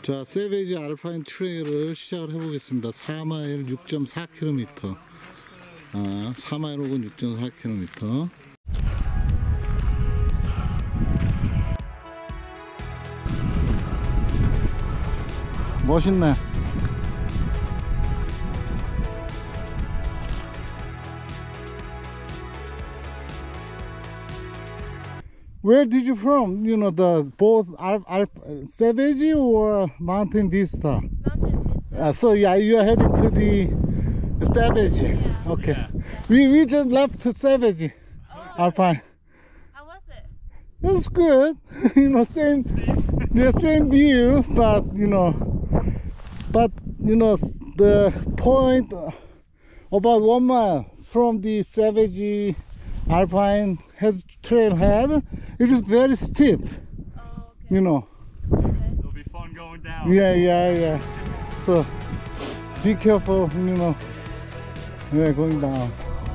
자, 세베지 알파인 트레일을 시작을 해보겠습니다. 4마일 6.4km. 4마일 혹은 6.4km. 멋있네. Where did you from? You know, the both Savage or Mountain Vista? Mountain Vista. So yeah, you are heading to the Savage. Yeah. Okay. Yeah. We just left to Savage Oh, Alpine. how was it? It was good. You know, same view, but the point about 1 mile from the Savage Alpine trailhead, it is very steep. Oh, okay. You know. Okay. It'll be fun going down. Yeah. So be careful. You know. Yeah, going down.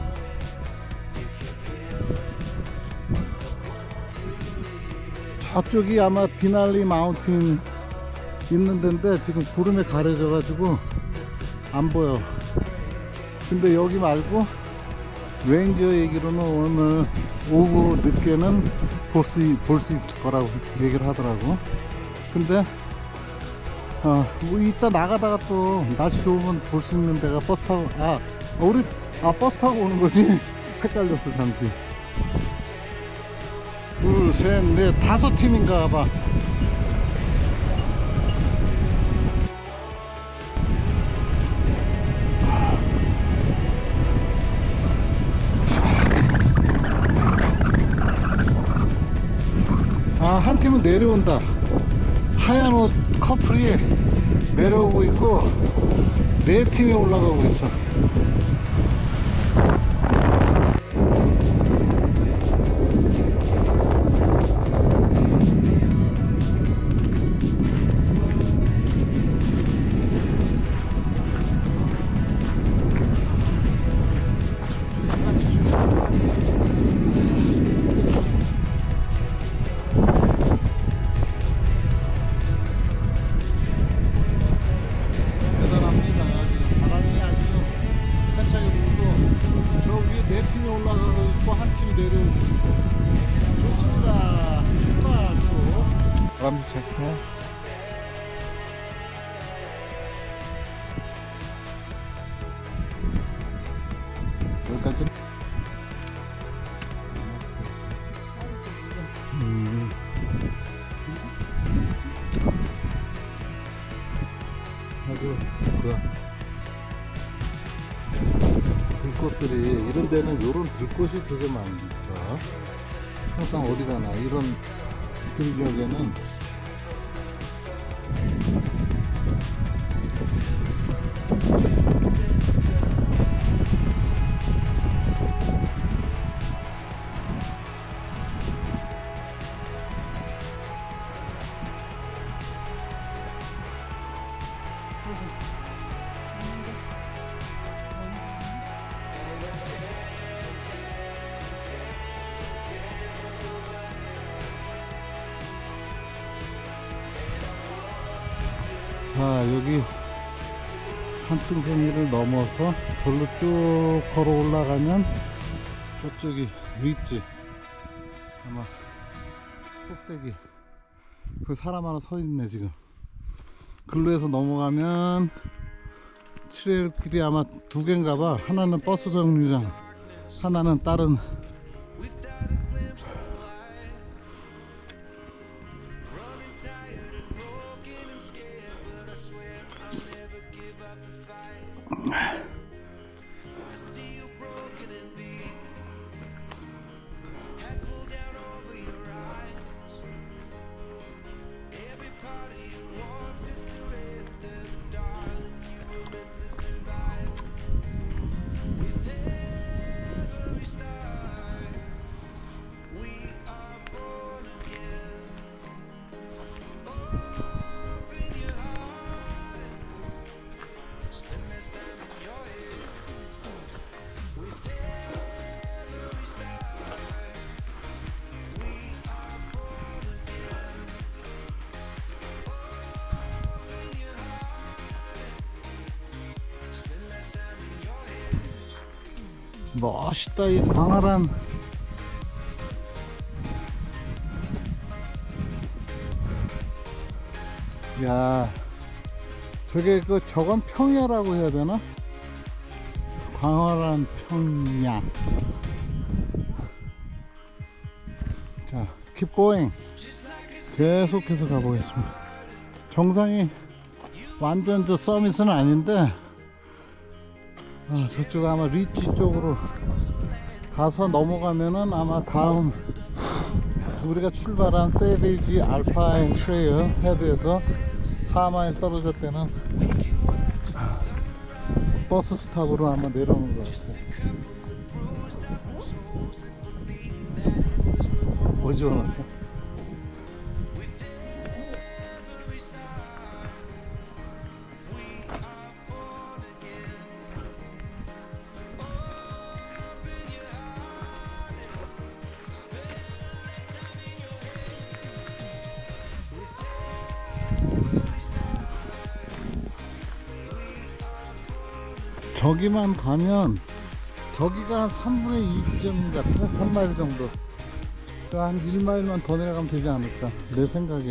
저쪽이 아마 디날리 마운틴 있는 데인데 지금 구름에 가려져 가지고 안 보여. 근데 여기 말고 레인저 얘기로는 오늘 오후 늦게는 볼 수 있을 거라고 얘기를 하더라고. 근데 뭐 이따 나가다가 또 날씨 좋으면 볼 수 있는 데가 버스 타고 버스 타고 오는 거지. 헷갈렸어 잠시. 둘, 셋, 넷, 5팀인가 봐. 한 팀은 내려온다. 하얀 옷 커플이 내려오고 있고 4팀이 올라가고 있어. check. 여기까지. 아주 들꽃들이 이런 데는 요런 들꽃이 되게 많더라. 항상 어디 가나 이런 들녘에는 자, 여기 산등성이를 넘어서 절로 쭉 걸어 올라가면 저쪽이 릿지, 아마 꼭대기 그 사람 하나 서 있네. 지금 글로 해서 넘어가면 트레일길이 아마 2개인가 봐. 하나는 버스 정류장, 하나는 다른 멋있다. 이 광활한 야, 저게 저건 평야라고 해야 되나? 광활한 평야. 자, keep going. 계속해서 가보겠습니다. 정상이 완전 저 서밋은 아닌데, 저쪽 아마 리치 쪽으로 가서 넘어가면은 아마 다음 우리가 출발한 세베이지 알파인 트레일 헤드에서 4마일 떨어질 때는 버스 스탑으로 아마 내려오는 것 같아요. 뭐죠? 저기만 가면 저기가 한 3분의 2 지점 같아. 3마일 정도. 그러니까 한 1마일만 더 내려가면 되지 않을까 내 생각에.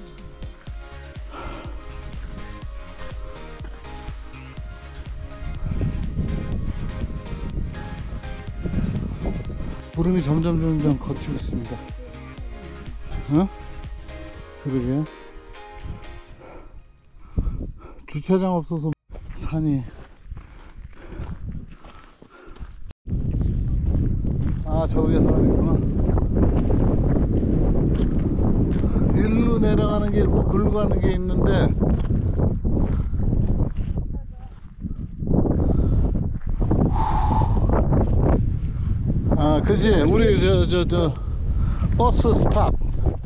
구름이 점점 걷히고 있습니다. 어? 그러게. 주차장 없어서 산이. 아, 저 위에 사람이 있구나. 일로 내려가는 게 있고 글로 가는 게 있는데, 아, 그치. 우리 저 버스 스탑.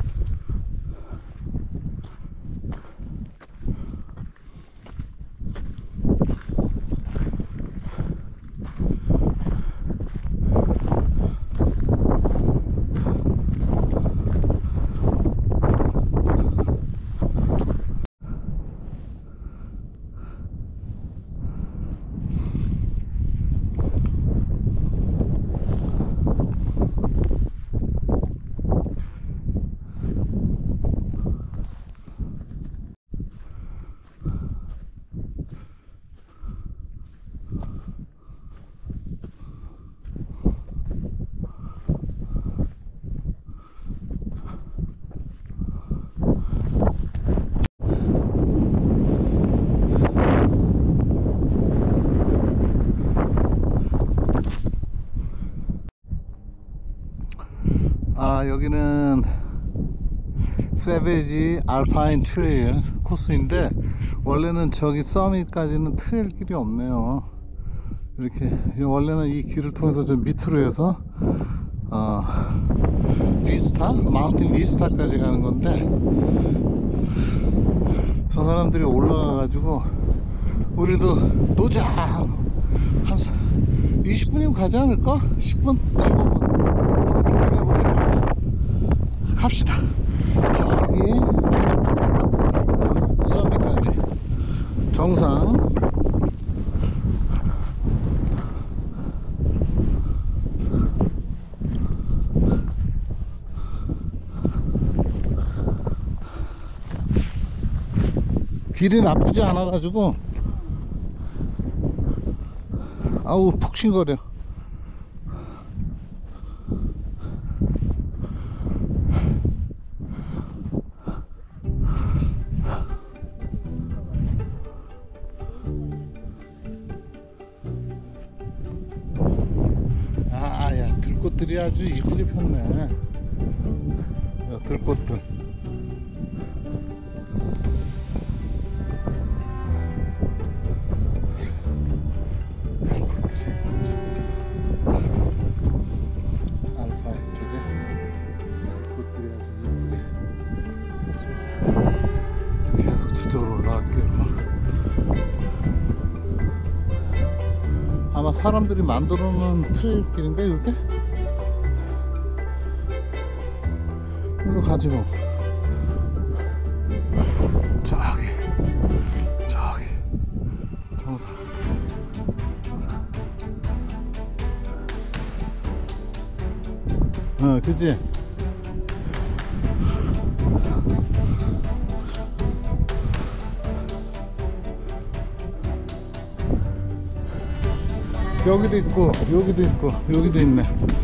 아, 여기는 세베지 알파인 트레일 코스인데, 원래는 저기 서밋까지는 트레일 길이 없네요. 이렇게 원래는 이 길을 통해서 저 밑으로 해서 비스타, 마운틴 비스타까지 가는 건데, 저 사람들이 올라가 가지고 우리도 도장 한 20분이면 가지 않을까? 10분? 15분 갑시다. 저기 서밋까지 정상. 길이 나쁘지 않아 가지고 아우 푹신거려. 아야, 들꽃들이 아주 이쁘게 폈네. 야, 들꽃들. 아마 사람들이 만들어 놓은 트레일길인가 이렇게? 이리로 가지 뭐. 저기 정상. 그치? 여기도 있고 여기도 있고 여기도 있네.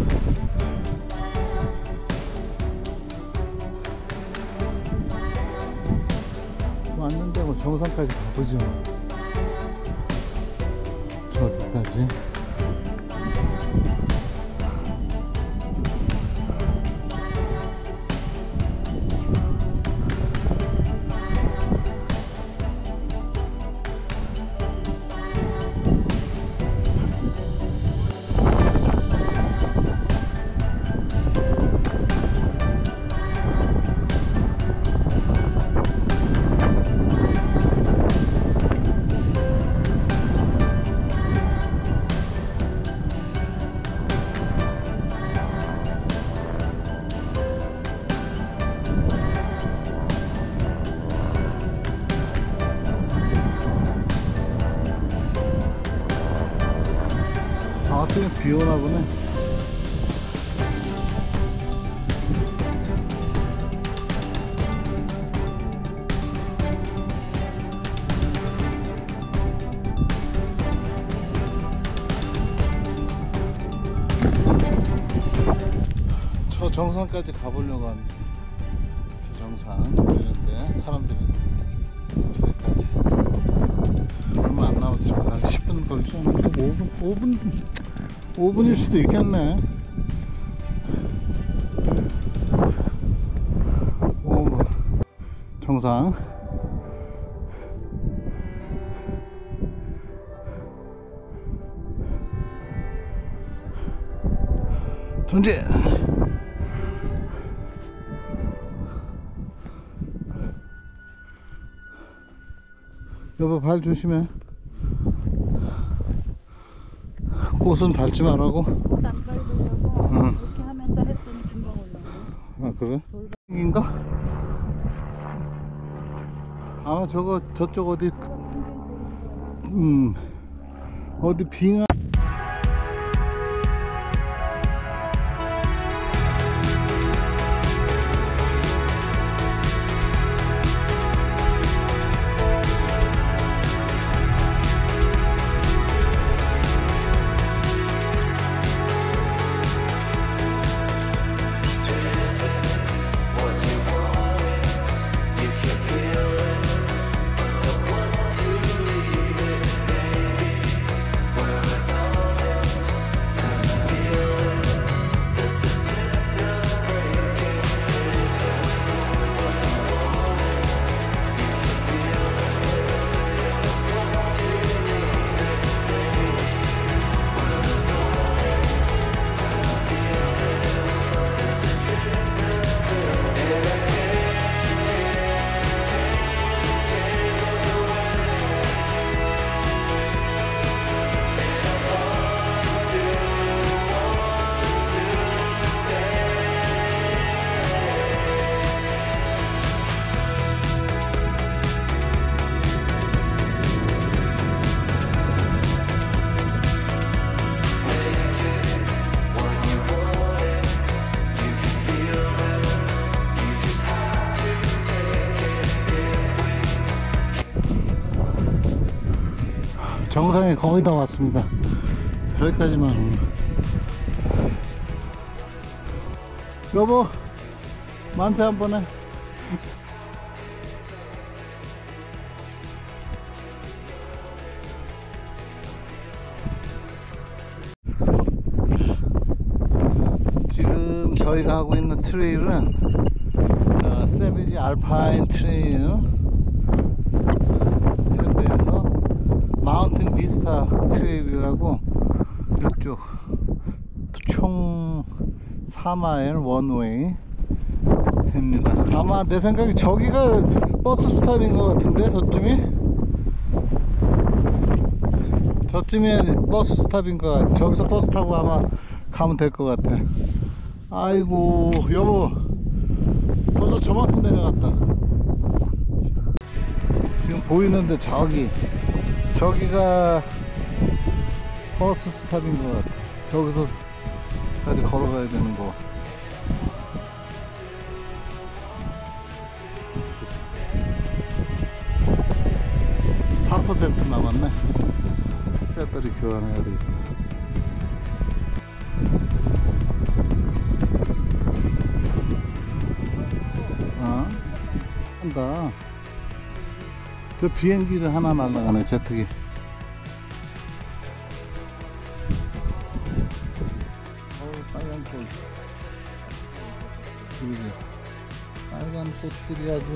왔는데 뭐 정상까지 가보죠. 저기까지. 그냥 비 오나 보네. 저 정상까지 가보려고 합니다. 저 정상 이런데 사람들이 저기까지 얼마 안 남았습니다. 10분 걸리지 않는데 5분일 수도 있겠네. 5분 정상. 전진. 여보 발 조심해. 꽃은 밟지 말라고. 꽃 안 밟으려고 응. 이렇게 하면서 했더니 금방 올라오네. 아 그래? 인가? 아 저거 저쪽 어디 어디 빙하. 정상에 거의 다 왔습니다. 여기까지만. 여보 만세 한번 해. 지금 저희가 하고 있는 트레일은 세비지 알파인 트레일 현대에서 마운틴 비스타 트레일이라고 이쪽 총 4마일 원웨이 입니다. 아마 내 생각에 저기가 버스 스탑인 것 같은데 저쯤이 버스 스탑인 것 같아. 저기서 버스 타고 아마 가면 될 것 같아. 아이고 여보 벌써 저만큼 내려갔다. 지금 보이는데 저기가 버스 스탑인 것 같아. 저기서까지 걸어가야 되는 거. 4% 남았네. 배터리 교환해야 되겠다. 아, 한다. 저 비행기 하나 날아가네, 제트기. 빨간 꽃. 그러게. 빨간 꽃들이 아주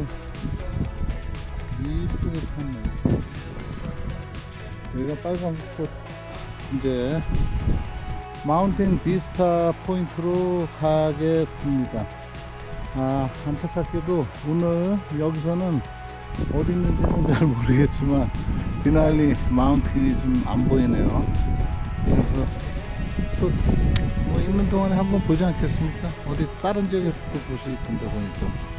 이쁘게 폈네. 여기가 빨간 꽃. 이제 마운틴 비스타 포인트로 가겠습니다. 아, 안타깝게도 오늘 여기서는 어디 있는지는 잘 모르겠지만 디날리 마운틴이 좀 안 보이네요. 그래서 또 뭐 있는 동안에 한번 보지 않겠습니까? 어디 다른 지역에서도 보실 텐데 보니까.